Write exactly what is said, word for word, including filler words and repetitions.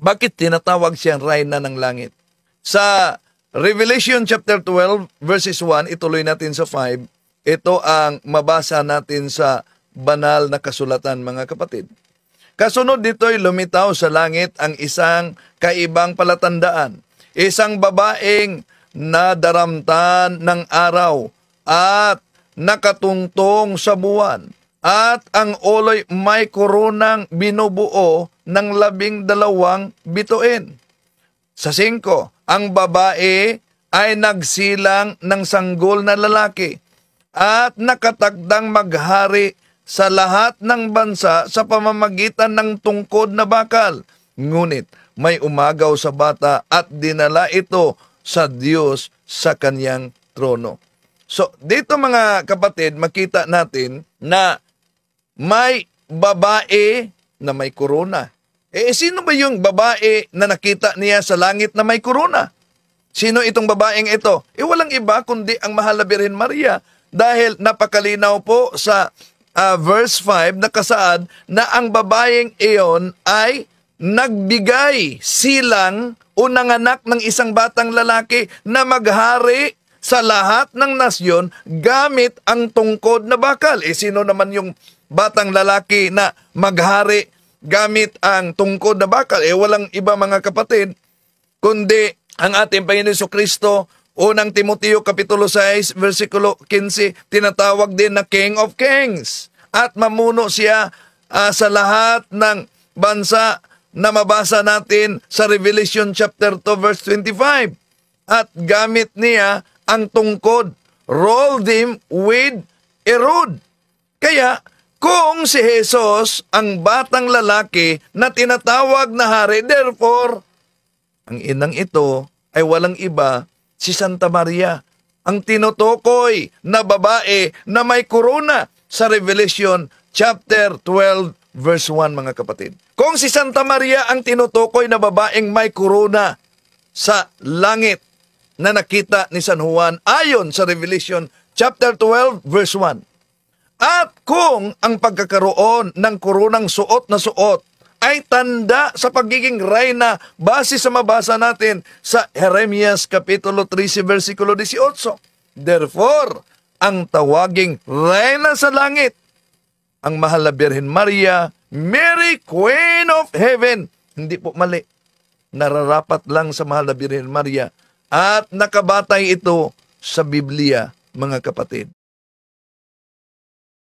Bakit tinatawag siyang reyna ng langit? Sa Revelation chapter twelve verses one, ituloy natin sa five, ito ang mabasa natin sa banal na kasulatan, mga kapatid. Kasunod dito'y lumitaw sa langit ang isang kaibang palatandaan. Isang babaeng nadaramtan ng araw at nakatungtong sa buwan. At ang ulo'y may koronang binubuo ng labing dalawang bituin. Sa singko, ang babae ay nagsilang ng sanggol na lalaki at nakatagdang maghari sa lahat ng bansa sa pamamagitan ng tungkod na bakal. Ngunit may umagaw sa bata at dinala ito sa Diyos sa kanyang trono. So, dito mga kapatid, makita natin na may babae na may korona. Eh, sino ba yung babae na nakita niya sa langit na may korona? Sino itong babaeng ito? Eh, walang iba kundi ang mahal na Birhen Maria, dahil napakalinaw po sa uh, verse five na kasaad na ang babaeng iyon ay nagbigay silang o nanganak ng isang batang lalaki na maghari sa lahat ng nasyon gamit ang tungkod na bakal. Eh, sino naman yung batang lalaki na maghari gamit ang tungkod na bakal? Eh, walang iba mga kapatid, kundi ang ating Panginoon Jesucristo. Unang Timoteo Kapitulo six, versikulo fifteen, tinatawag din na King of Kings. At mamuno siya uh, sa lahat ng bansa na mabasa natin sa Revelation chapter two, verse twenty-five. At gamit niya ang tungkod, rolled him with a rod. Kaya, kung si Jesus ang batang lalaki na tinatawag na hari, therefore, ang inang ito ay walang iba, si Santa Maria, ang tinutukoy na babae na may korona sa Revelation chapter twelve verse one, mga kapatid. Kung si Santa Maria ang tinutukoy na babaeng may korona sa langit na nakita ni San Juan ayon sa Revelation chapter twelve verse one. At kung ang pagkakaroon ng koronang suot na suot ay tanda sa pagiging reyna base sa mabasa natin sa Jeremias Kapitulo three, versikulo eighteen. Therefore, ang tawaging reyna sa langit, ang mahal na Birhen Maria, Mary, Queen of Heaven. Hindi po mali. Nararapat lang sa mahal na Birhen Maria. At nakabatay ito sa Biblia, mga kapatid.